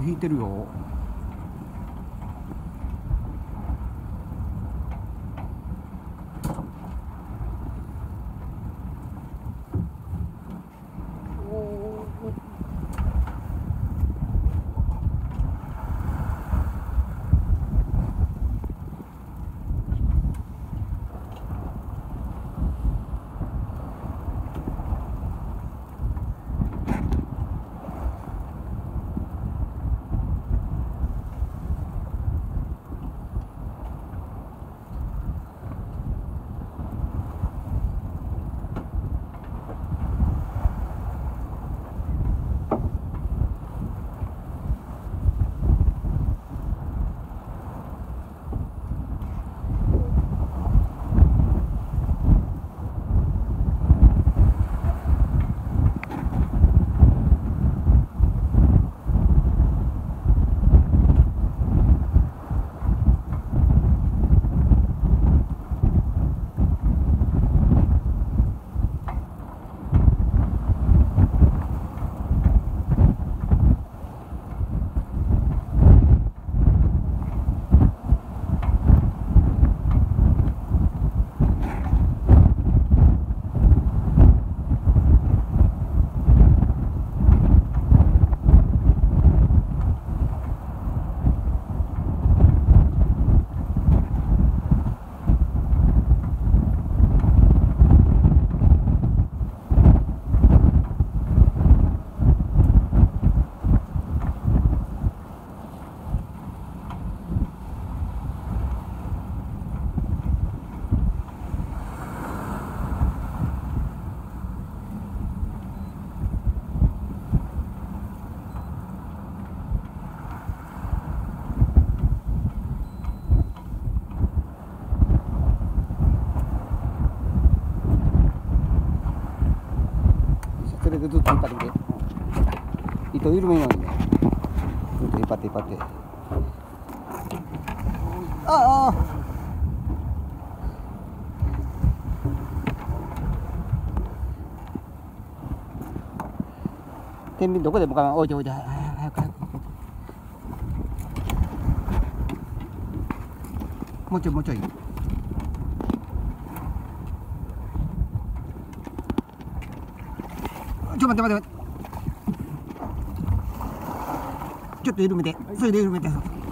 引いてるよ。それでずっと引っ張ってきて、糸緩めようにね、ずっと引っ張って引っ張って、ああ天秤どこでもか置いておいて、早く早く、もうちょいもうちょい。待って待って、ちょっと緩めて、それで緩めて、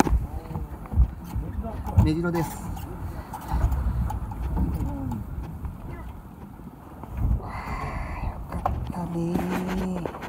目白です。よかったね。